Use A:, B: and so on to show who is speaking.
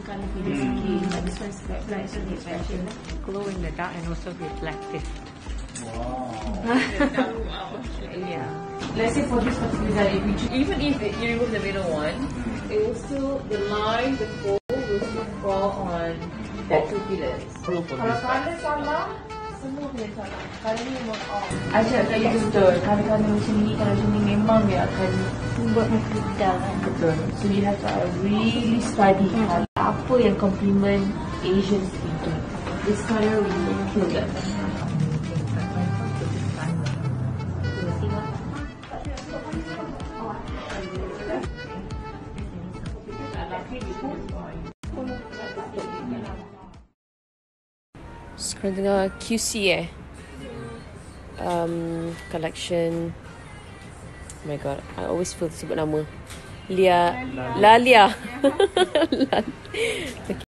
A: colour hidden sikit. But this one is quite bright, so it's fashion.
B: Glow in the dark and also reflective.
C: Wow.
B: Yeah.
A: Let's say for this particular design, if you
D: Even if you remove the middle one, it will still, the line, the fold will still fall on that two pillars.
A: kalau colour sama, semua boleh sama. Colour ni memang off. Ajar tak itu betul. Colour macam ni, colour macam ni memang dia akan buat muka hitam kan. Betul. So you have to really study colour. Apa yang complement Asian skin tone. This colour will kill them.
E: Sekarang tengah QC collection. Oh my god, I always feel sebut nama Lalia.